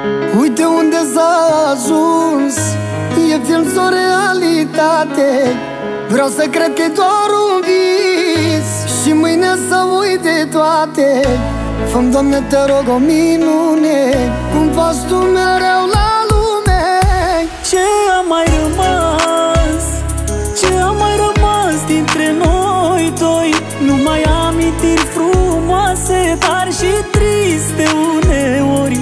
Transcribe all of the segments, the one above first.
Uite unde s-a ajuns, e film sau realitate. Vreau să cred că e doar un vis și mâine să uite toate. Fă-mi, Doamne, te rog, o minune, cum faci Tu mereu la lume. Ce a mai rămas, ce a mai rămas dintre noi doi? Numai amintiri frumoase, dar și triste uneori.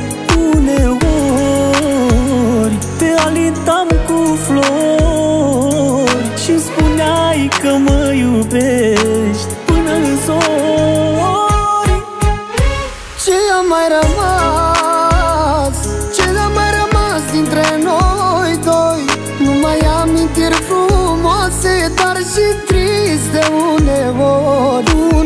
Uneori te alintam cu flori și spuneai că mă iubești până în zori. Ce a mai rămas, ce a mai rămas dintre noi doi? Numai amintiri frumoase, dar și triste uneori.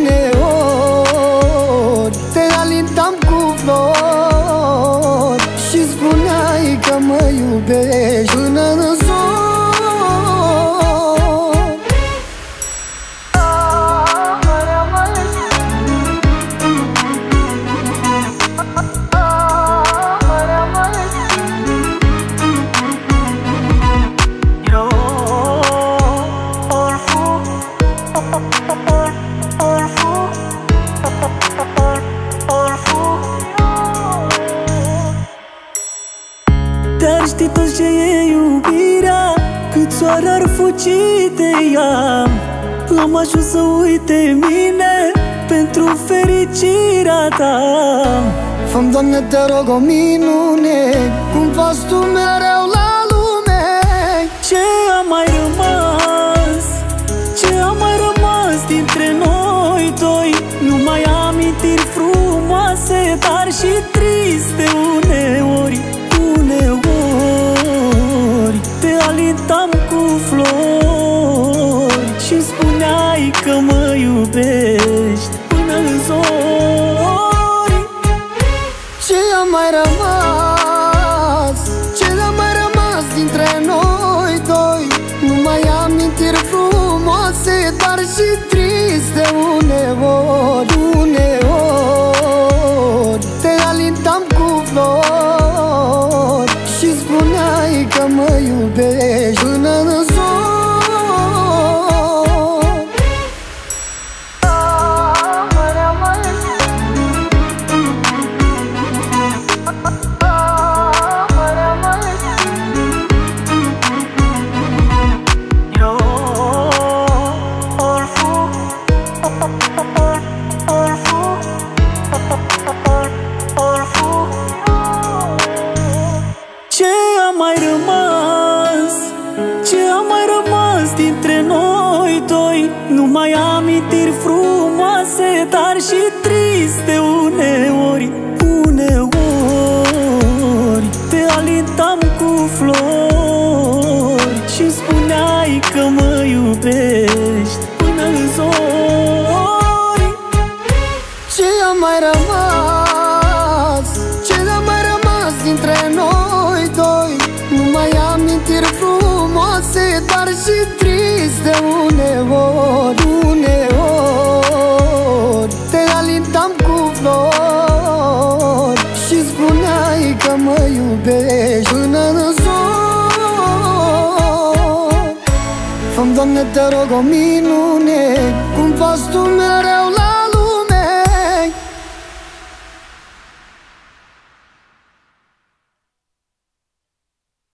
Uneori te alintam cu flori și spuneai că mă iubești până în zori. Dar știi toți ce e iubirea, cât soare ar fugi de ea. Am ajuns să uite mine pentru fericirea ta. Fă-mi, Doamne, te rog, o minune, cum faci Tu mereu la lume. Ce a mai rămas, ce a mai rămas dintre noi doi? Numai amintiri frumoase, dar și triste uneori. Uneori te alintam cu flori și spuneai că mă iubești până în zori. Ce a mai rămas, ce a mai rămas dintre noi doi? Numai amintiri frumoase, dar și triste uneori. Uneori te alintam cu flori și spuneai că mă iubești până în zori. Ce a mai rămas, ce a mai rămas dintre noi doi? Numai amintiri frumoase, dar și triste uneori. Uneori te alintam cu flori și spuneai că mă iubești până în zori. Ce a mai rămas, ce a mai rămas dintre noi doi? Numai amintiri frumoase, dar și triste uneori. Uneori te alintam cu flori și spuneai că mă iubești până în zori. Fă-mi, Doamne, te rog, o minune, cum faci Tu mereu